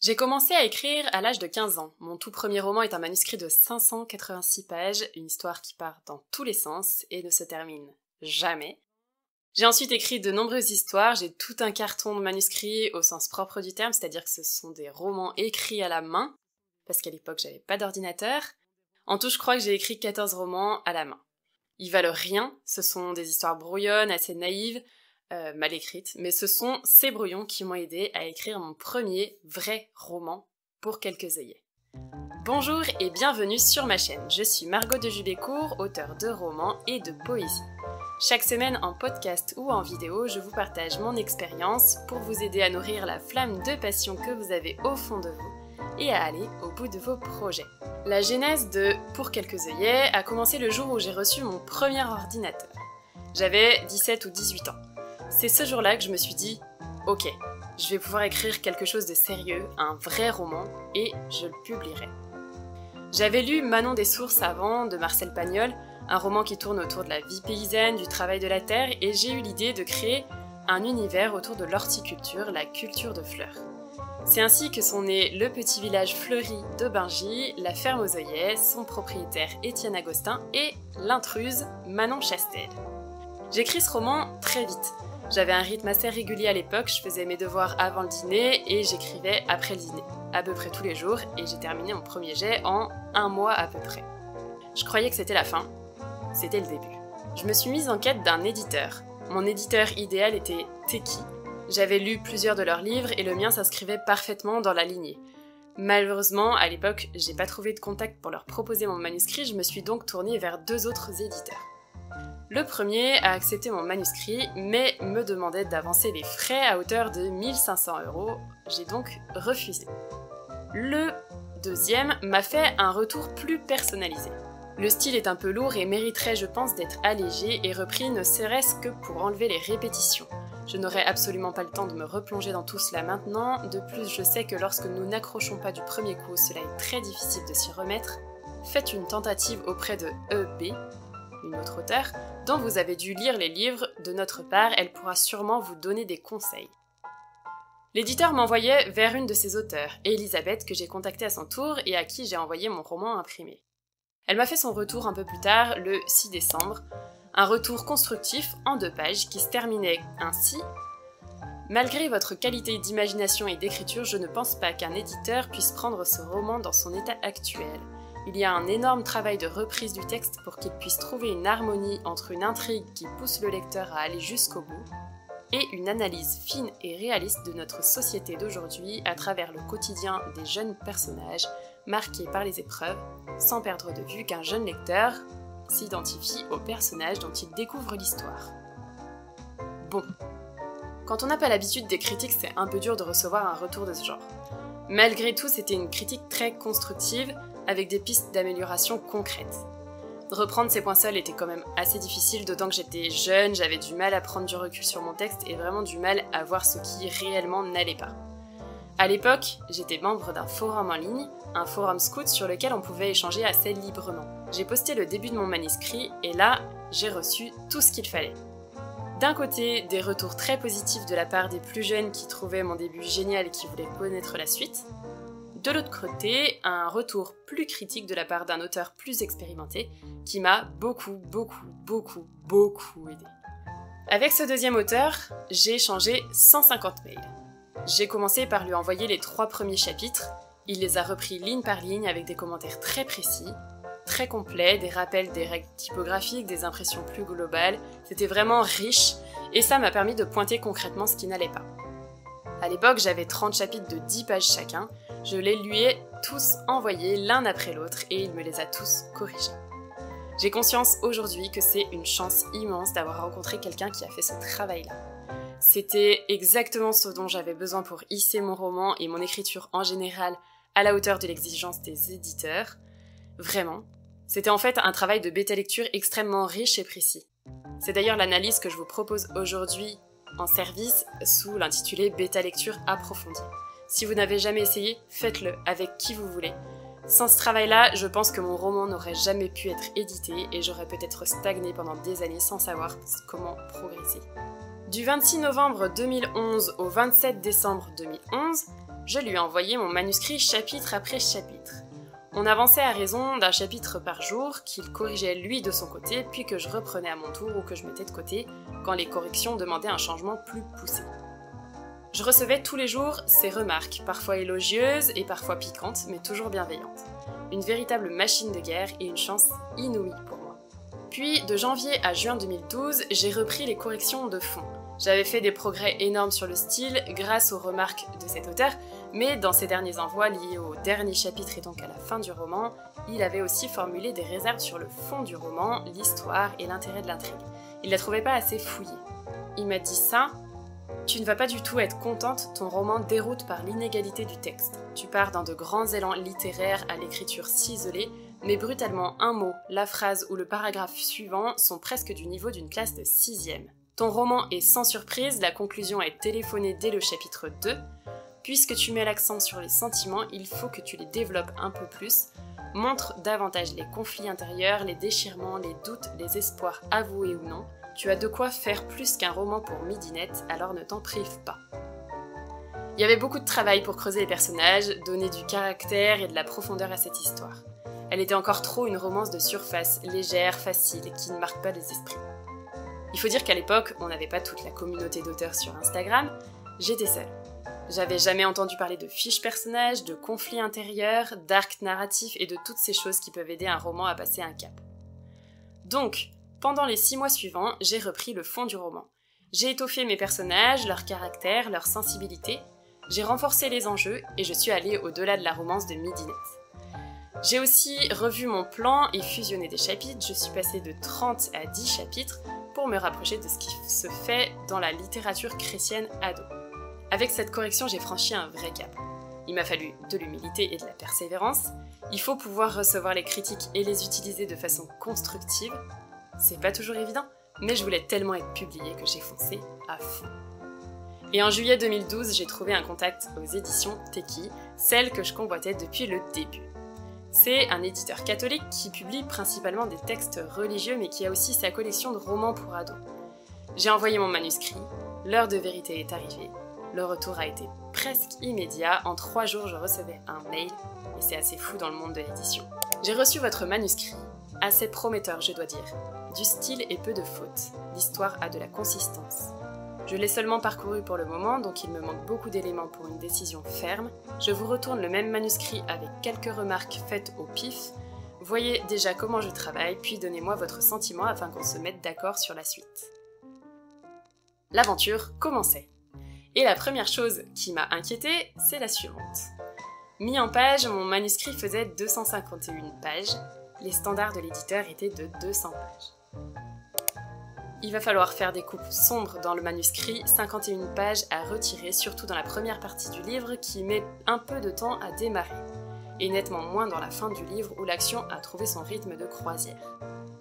J'ai commencé à écrire à l'âge de 15 ans. Mon tout premier roman est un manuscrit de 586 pages, une histoire qui part dans tous les sens et ne se termine jamais. J'ai ensuite écrit de nombreuses histoires, j'ai tout un carton de manuscrits au sens propre du terme, c'est-à-dire que ce sont des romans écrits à la main, parce qu'à l'époque j'avais pas d'ordinateur. En tout, je crois que j'ai écrit 14 romans à la main. Ils valent rien, ce sont des histoires brouillonnes, assez naïves, mal écrites, mais ce sont ces brouillons qui m'ont aidé à écrire mon premier vrai roman pour quelques œillets. Bonjour et bienvenue sur ma chaîne, je suis Margot de Jubécourt, auteure de romans et de poésie. Chaque semaine en podcast ou en vidéo, je vous partage mon expérience pour vous aider à nourrir la flamme de passion que vous avez au fond de vous et à aller au bout de vos projets. La genèse de Pour quelques œillets a commencé le jour où j'ai reçu mon premier ordinateur. J'avais 17 ou 18 ans. C'est ce jour-là que je me suis dit « Ok, je vais pouvoir écrire quelque chose de sérieux, un vrai roman, et je le publierai. » J'avais lu Manon des Sources avant, de Marcel Pagnol, un roman qui tourne autour de la vie paysanne, du travail de la terre, et j'ai eu l'idée de créer un univers autour de l'horticulture, la culture de fleurs. C'est ainsi que sont nés le petit village fleuri d'Aubingy, la ferme aux œillets, son propriétaire Étienne Agostin et l'intruse Manon Chastel. J'écris ce roman très vite. J'avais un rythme assez régulier à l'époque, je faisais mes devoirs avant le dîner et j'écrivais après le dîner, à peu près tous les jours, et j'ai terminé mon premier jet en 1 mois à peu près. Je croyais que c'était la fin, c'était le début. Je me suis mise en quête d'un éditeur. Mon éditeur idéal était Teki. J'avais lu plusieurs de leurs livres et le mien s'inscrivait parfaitement dans la lignée. Malheureusement, à l'époque, j'ai pas trouvé de contact pour leur proposer mon manuscrit, je me suis donc tournée vers 2 autres éditeurs. Le premier a accepté mon manuscrit, mais me demandait d'avancer les frais à hauteur de 1 500 €. J'ai donc refusé. Le deuxième m'a fait un retour plus personnalisé. Le style est un peu lourd et mériterait, je pense, d'être allégé et repris ne serait-ce que pour enlever les répétitions. Je n'aurai absolument pas le temps de me replonger dans tout cela maintenant, de plus je sais que lorsque nous n'accrochons pas du premier coup, cela est très difficile de s'y remettre. Faites une tentative auprès de E.B., une autre auteure, dont vous avez dû lire les livres de notre part, elle pourra sûrement vous donner des conseils. L'éditeur m'envoyait vers une de ses auteurs, Elisabeth, que j'ai contactée à son tour et à qui j'ai envoyé mon roman imprimé. Elle m'a fait son retour un peu plus tard, le 6 décembre, un retour constructif en 2 pages qui se terminait ainsi. Malgré votre qualité d'imagination et d'écriture, je ne pense pas qu'un éditeur puisse prendre ce roman dans son état actuel. Il y a un énorme travail de reprise du texte pour qu'il puisse trouver une harmonie entre une intrigue qui pousse le lecteur à aller jusqu'au bout et une analyse fine et réaliste de notre société d'aujourd'hui à travers le quotidien des jeunes personnages marqués par les épreuves, sans perdre de vue qu'un jeune lecteur s'identifie au personnage dont il découvre l'histoire. Bon, quand on n'a pas l'habitude des critiques, c'est un peu dur de recevoir un retour de ce genre. Malgré tout, c'était une critique très constructive, avec des pistes d'amélioration concrètes. Reprendre ces points seuls était quand même assez difficile, d'autant que j'étais jeune, j'avais du mal à prendre du recul sur mon texte et vraiment du mal à voir ce qui réellement n'allait pas. À l'époque, j'étais membre d'un forum en ligne, un forum scout sur lequel on pouvait échanger assez librement. J'ai posté le début de mon manuscrit et là, j'ai reçu tout ce qu'il fallait. D'un côté, des retours très positifs de la part des plus jeunes qui trouvaient mon début génial et qui voulaient connaître la suite. De l'autre côté, un retour plus critique de la part d'un auteur plus expérimenté qui m'a beaucoup aidé. Avec ce deuxième auteur, j'ai échangé 150 mails. J'ai commencé par lui envoyer les 3 premiers chapitres, il les a repris ligne par ligne avec des commentaires très précis, très complets, des rappels des règles typographiques, des impressions plus globales, c'était vraiment riche et ça m'a permis de pointer concrètement ce qui n'allait pas. À l'époque, j'avais 30 chapitres de 10 pages chacun, je les lui ai tous envoyés l'un après l'autre et il me les a tous corrigés. J'ai conscience aujourd'hui que c'est une chance immense d'avoir rencontré quelqu'un qui a fait ce travail-là. C'était exactement ce dont j'avais besoin pour hisser mon roman et mon écriture en général à la hauteur de l'exigence des éditeurs. Vraiment. C'était en fait un travail de bêta-lecture extrêmement riche et précis. C'est d'ailleurs l'analyse que je vous propose aujourd'hui en service sous l'intitulé Bêta-lecture approfondie. Si vous n'avez jamais essayé, faites-le avec qui vous voulez. Sans ce travail-là, je pense que mon roman n'aurait jamais pu être édité et j'aurais peut-être stagné pendant des années sans savoir comment progresser. Du 26 novembre 2011 au 27 décembre 2011, Je lui ai envoyé mon manuscrit chapitre après chapitre. On avançait à raison d'un chapitre par jour, qu'il corrigeait lui de son côté, puis que je reprenais à mon tour ou que je mettais de côté quand les corrections demandaient un changement plus poussé. Je recevais tous les jours ses remarques, parfois élogieuses et parfois piquantes, mais toujours bienveillantes. Une véritable machine de guerre et une chance inouïe pour moi. Puis, de janvier à juin 2012, j'ai repris les corrections de fond. J'avais fait des progrès énormes sur le style grâce aux remarques de cet auteur, mais dans ses derniers envois liés au dernier chapitre et donc à la fin du roman, il avait aussi formulé des réserves sur le fond du roman, l'histoire et l'intérêt de l'intrigue. Il la trouvait pas assez fouillée. Il m'a dit ça, tu ne vas pas du tout être contente, ton roman déroute par l'inégalité du texte. Tu pars dans de grands élans littéraires à l'écriture ciselée, mais brutalement un mot, la phrase ou le paragraphe suivant sont presque du niveau d'une classe de 6e. Ton roman est sans surprise, la conclusion est téléphonée dès le chapitre 2. Puisque tu mets l'accent sur les sentiments, il faut que tu les développes un peu plus. Montre davantage les conflits intérieurs, les déchirements, les doutes, les espoirs avoués ou non. Tu as de quoi faire plus qu'un roman pour midinette, alors ne t'en prive pas. Il y avait beaucoup de travail pour creuser les personnages, donner du caractère et de la profondeur à cette histoire. Elle était encore trop une romance de surface, légère, facile, qui ne marque pas les esprits. Il faut dire qu'à l'époque, on n'avait pas toute la communauté d'auteurs sur Instagram, j'étais seule. J'avais jamais entendu parler de fiches personnages, de conflits intérieurs, d'arcs narratifs et de toutes ces choses qui peuvent aider un roman à passer un cap. Donc, pendant les 6 mois suivants, j'ai repris le fond du roman. J'ai étoffé mes personnages, leur caractère, leur sensibilité, j'ai renforcé les enjeux et je suis allée au-delà de la romance de midinette. J'ai aussi revu mon plan et fusionné des chapitres, je suis passée de 30 à 10 chapitres pour me rapprocher de ce qui se fait dans la littérature chrétienne ado. Avec cette correction, j'ai franchi un vrai cap. Il m'a fallu de l'humilité et de la persévérance. Il faut pouvoir recevoir les critiques et les utiliser de façon constructive. C'est pas toujours évident, mais je voulais tellement être publiée que j'ai foncé à fond. Et en juillet 2012, j'ai trouvé un contact aux éditions Teki, celles que je convoitais depuis le début. C'est un éditeur catholique qui publie principalement des textes religieux, mais qui a aussi sa collection de romans pour ados. J'ai envoyé mon manuscrit, l'heure de vérité est arrivée. Le retour a été presque immédiat, en 3 jours je recevais un mail, et c'est assez fou dans le monde de l'édition. J'ai reçu votre manuscrit, assez prometteur je dois dire, du style et peu de fautes, l'histoire a de la consistance. Je l'ai seulement parcouru pour le moment, donc il me manque beaucoup d'éléments pour une décision ferme. Je vous retourne le même manuscrit avec quelques remarques faites au pif. Voyez déjà comment je travaille, puis donnez-moi votre sentiment afin qu'on se mette d'accord sur la suite. L'aventure commençait. Et la première chose qui m'a inquiétée, c'est la suivante. Mis en page, mon manuscrit faisait 251 pages. Les standards de l'éditeur étaient de 200 pages. Il va falloir faire des coupes sombres dans le manuscrit, 51 pages à retirer, surtout dans la première partie du livre qui met un peu de temps à démarrer, et nettement moins dans la fin du livre où l'action a trouvé son rythme de croisière.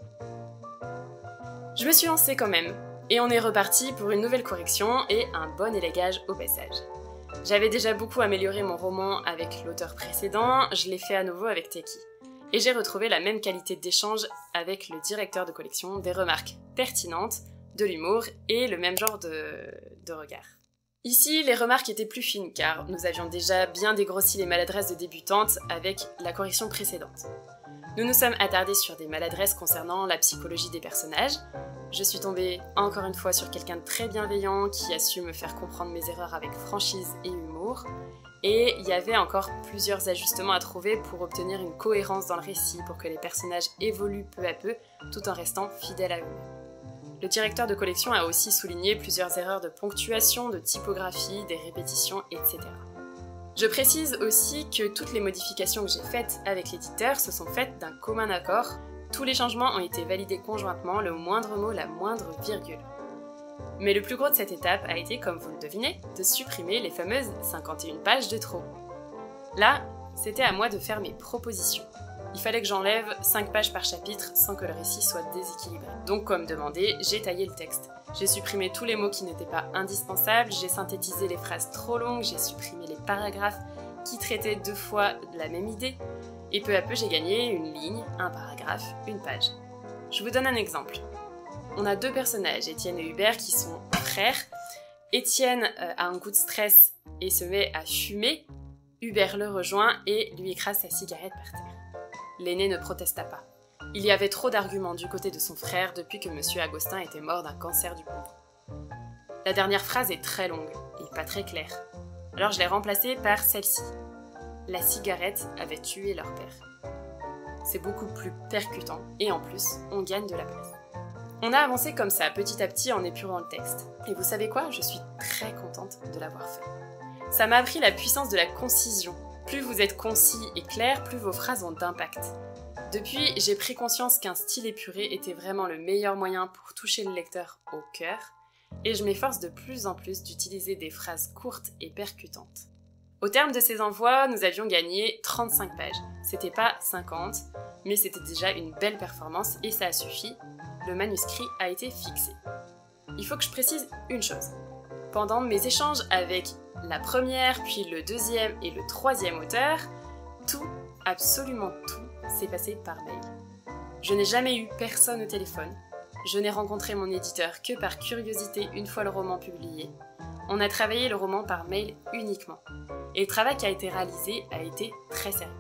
Je me suis lancée quand même, et on est reparti pour une nouvelle correction et un bon élégage au passage. J'avais déjà beaucoup amélioré mon roman avec l'auteur précédent, je l'ai fait à nouveau avec Teki. Et j'ai retrouvé la même qualité d'échange avec le directeur de collection, des remarques pertinentes, de l'humour et le même genre de regard. Ici, les remarques étaient plus fines car nous avions déjà bien dégrossi les maladresses de débutantes avec la correction précédente. Nous nous sommes attardés sur des maladresses concernant la psychologie des personnages. Je suis tombée encore une fois sur quelqu'un de très bienveillant qui a su me faire comprendre mes erreurs avec franchise et humour. Et il y avait encore plusieurs ajustements à trouver pour obtenir une cohérence dans le récit, pour que les personnages évoluent peu à peu, tout en restant fidèles à eux. Le directeur de collection a aussi souligné plusieurs erreurs de ponctuation, de typographie, des répétitions, etc. Je précise aussi que toutes les modifications que j'ai faites avec l'éditeur se sont faites d'un commun accord. Tous les changements ont été validés conjointement, le moindre mot, la moindre virgule. Mais le plus gros de cette étape a été, comme vous le devinez, de supprimer les fameuses 51 pages de trop. Là, c'était à moi de faire mes propositions. Il fallait que j'enlève 5 pages par chapitre sans que le récit soit déséquilibré. Donc comme demandé, j'ai taillé le texte. J'ai supprimé tous les mots qui n'étaient pas indispensables, j'ai synthétisé les phrases trop longues, j'ai supprimé les paragraphes qui traitaient 2 fois la même idée, et peu à peu j'ai gagné une ligne, un paragraphe, une page. Je vous donne un exemple. On a 2 personnages, Étienne et Hubert, qui sont frères. Étienne a un coup de stress et se met à fumer. Hubert le rejoint et lui écrase sa cigarette par terre. L'aîné ne protesta pas. Il y avait trop d'arguments du côté de son frère depuis que monsieur Agostin était mort d'un cancer du poumon. La dernière phrase est très longue et pas très claire. Alors je l'ai remplacée par celle-ci. La cigarette avait tué leur père. C'est beaucoup plus percutant et en plus, on gagne de la place. On a avancé comme ça, petit à petit, en épurant le texte. Et vous savez quoi ? Je suis très contente de l'avoir fait. Ça m'a appris la puissance de la concision. Plus vous êtes concis et clair, plus vos phrases ont d'impact. Depuis, j'ai pris conscience qu'un style épuré était vraiment le meilleur moyen pour toucher le lecteur au cœur, et je m'efforce de plus en plus d'utiliser des phrases courtes et percutantes. Au terme de ces envois, nous avions gagné 35 pages. C'était pas 50, mais c'était déjà une belle performance et ça a suffi. Le manuscrit a été fixé. Il faut que je précise une chose. Pendant mes échanges avec la première, puis le deuxième et le troisième auteur, tout, absolument tout, s'est passé par mail. Je n'ai jamais eu personne au téléphone. Je n'ai rencontré mon éditeur que par curiosité une fois le roman publié. On a travaillé le roman par mail uniquement. Et le travail qui a été réalisé a été très sérieux.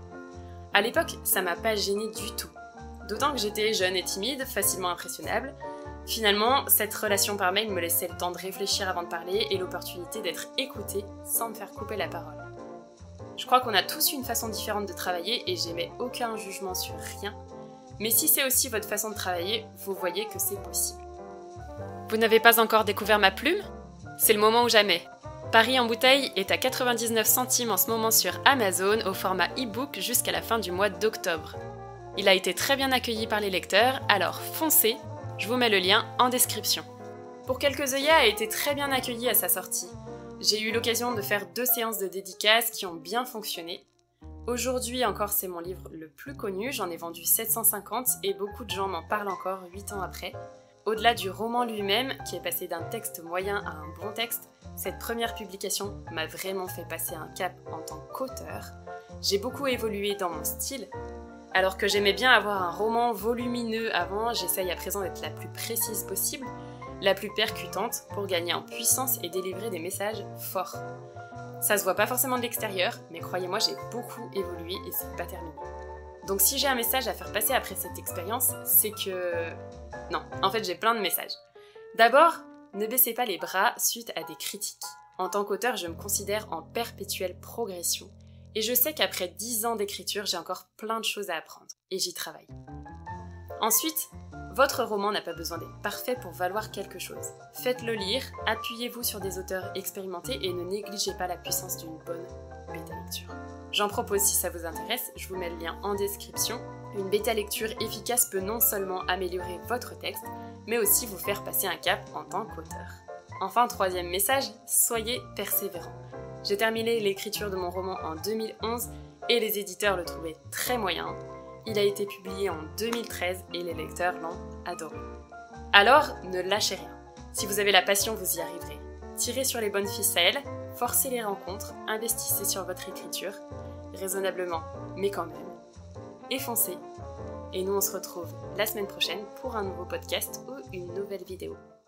À l'époque, ça m'a pas gênée du tout. D'autant que j'étais jeune et timide, facilement impressionnable. Finalement, cette relation par mail me laissait le temps de réfléchir avant de parler et l'opportunité d'être écoutée sans me faire couper la parole. Je crois qu'on a tous une façon différente de travailler et j'émets aucun jugement sur rien. Mais si c'est aussi votre façon de travailler, vous voyez que c'est possible. Vous n'avez pas encore découvert ma plume ? C'est le moment ou jamais. Paris en bouteille est à 99 centimes en ce moment sur Amazon au format e-book jusqu'à la fin du mois d'octobre. Il a été très bien accueilli par les lecteurs, alors foncez, je vous mets le lien en description. Pour quelques œillets a été très bien accueilli à sa sortie. J'ai eu l'occasion de faire 2 séances de dédicaces qui ont bien fonctionné. Aujourd'hui encore c'est mon livre le plus connu, j'en ai vendu 750 et beaucoup de gens m'en parlent encore 8 ans après. Au-delà du roman lui-même, qui est passé d'un texte moyen à un bon texte, cette première publication m'a vraiment fait passer un cap en tant qu'auteur. J'ai beaucoup évolué dans mon style. Alors que j'aimais bien avoir un roman volumineux avant, j'essaye à présent d'être la plus précise possible, la plus percutante pour gagner en puissance et délivrer des messages forts. Ça se voit pas forcément de l'extérieur, mais croyez-moi, j'ai beaucoup évolué et c'est pas terminé. Donc si j'ai un message à faire passer après cette expérience, c'est que... Non, en fait j'ai plein de messages. D'abord, ne baissez pas les bras suite à des critiques. En tant qu'auteur, je me considère en perpétuelle progression. Et je sais qu'après 10 ans d'écriture, j'ai encore plein de choses à apprendre. Et j'y travaille. Ensuite, votre roman n'a pas besoin d'être parfait pour valoir quelque chose. Faites-le lire, appuyez-vous sur des auteurs expérimentés et ne négligez pas la puissance d'une bonne bêta-lecture. J'en propose si ça vous intéresse, je vous mets le lien en description. Une bêta-lecture efficace peut non seulement améliorer votre texte, mais aussi vous faire passer un cap en tant qu'auteur. Enfin, 3e message, soyez persévérants. J'ai terminé l'écriture de mon roman en 2011 et les éditeurs le trouvaient très moyen. Il a été publié en 2013 et les lecteurs l'ont adoré. Alors, ne lâchez rien. Si vous avez la passion, vous y arriverez. Tirez sur les bonnes ficelles, forcez les rencontres, investissez sur votre écriture, raisonnablement, mais quand même. Et foncez. Et nous, on se retrouve la semaine prochaine pour un nouveau podcast ou une nouvelle vidéo.